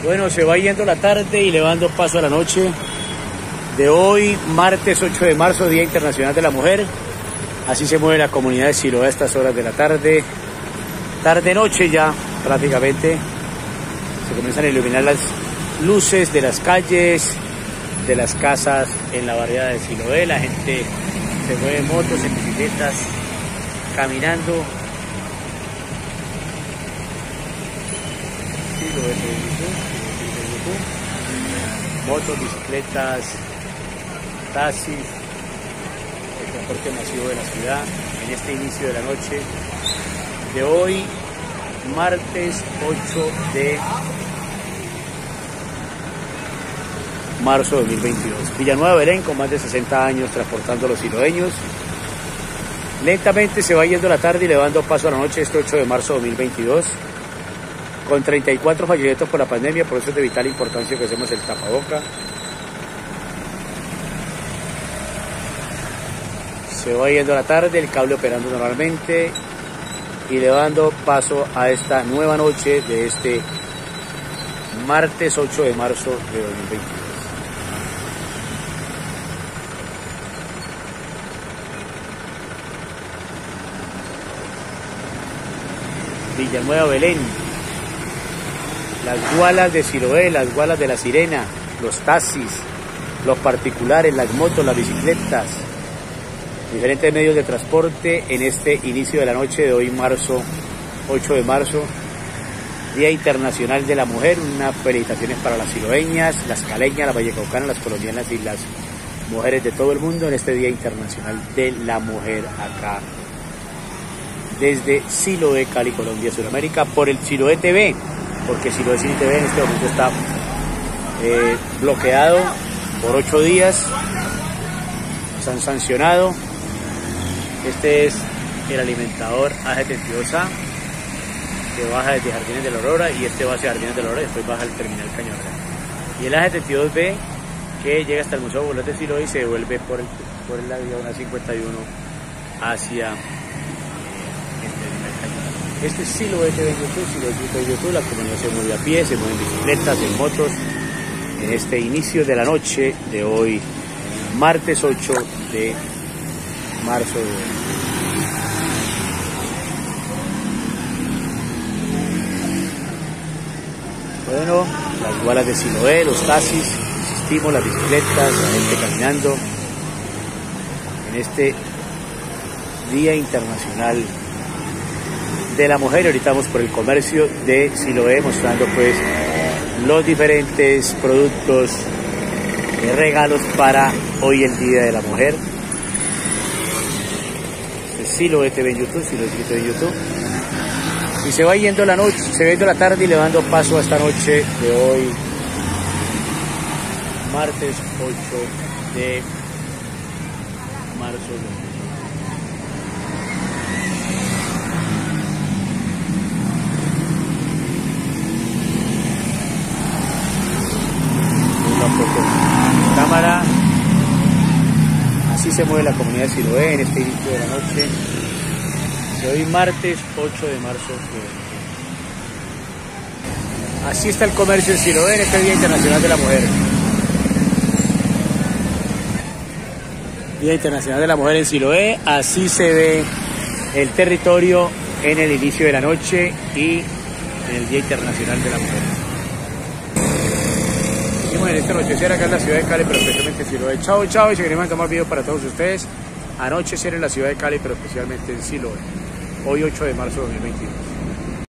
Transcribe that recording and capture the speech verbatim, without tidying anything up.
Bueno, se va yendo la tarde y le va dando paso a la noche de hoy, martes ocho de marzo, Día Internacional de la Mujer. Así se mueve la comunidad de Siloé a estas horas de la tarde, tarde-noche ya prácticamente. Se comienzan a iluminar las luces de las calles, de las casas en la barriada de Siloé. La gente se mueve en motos, en bicicletas, caminando. Motos, bicicletas, taxis, el transporte masivo de la ciudad en este inicio de la noche de hoy, martes ocho de marzo de dos mil veintidós. Villanueva Belén, con más de sesenta años transportando a los siloeños. Lentamente se va yendo la tarde y le va dando paso a la noche este ocho de marzo de dos mil veintidós. Con treinta y cuatro fallecimientos por la pandemia, por eso es de vital importancia que hacemos el tapaboca. Se va yendo la tarde, el cable operando normalmente y le va dando paso a esta nueva noche de este martes ocho de marzo de dos mil veintidós. Villanueva Belén, las gualas de Siloé, las gualas de La Sirena, los taxis, los particulares, las motos, las bicicletas, diferentes medios de transporte en este inicio de la noche de hoy, marzo ocho de marzo, Día Internacional de la Mujer. Unas felicitaciones para las siloeñas, las caleñas, las vallecaucanas, las colombianas y las mujeres de todo el mundo en este Día Internacional de la Mujer acá desde Siloé, Cali, Colombia, Sudamérica, por el Siloé T V, porque Siloé Cine T V en este momento está eh, bloqueado por ocho días, se han sancionado. Este es el alimentador A setenta y dos A, que baja desde Jardines de la Aurora, y este va hacia Jardines de la Aurora y después baja al terminal Cañaveral. Y el A setenta y dos B, que llega hasta el Museo Popular de Siloé y se devuelve por, el, por la vía cincuenta y uno hacia este es Siloé T V en YouTube, Siloé T V en YouTube. La comunidad se mueve a pie, se mueve en bicicletas, en motos, en este inicio de la noche de hoy, martes ocho de marzo de hoy. Bueno, las gualas de Siloé, los taxis, insistimos, las bicicletas, la gente caminando en este Día Internacional de la Mujer. Ahorita vamos por el comercio de Siloé mostrando pues los diferentes productos de regalos para hoy, el Día de la Mujer. Siloé T V en YouTube, Siloé T V en YouTube. Y se va yendo la noche, se va yendo la tarde y le va dando paso a esta noche de hoy, martes ocho de marzo de cámara. Así se mueve la comunidad de Siloé en este inicio de la noche de hoy, martes ocho de marzo. Así está el comercio en Siloé en este Día Internacional de la Mujer. Día Internacional de la Mujer en Siloé. Así se ve el territorio en el inicio de la noche y en el Día Internacional de la Mujer. En este anochecer acá en la ciudad de Cali, pero especialmente en Siloé. Chao, chao, y seguiremos con más videos para todos ustedes. Anochecer en la ciudad de Cali, pero especialmente en Siloé. Hoy ocho de marzo de dos mil veintidós.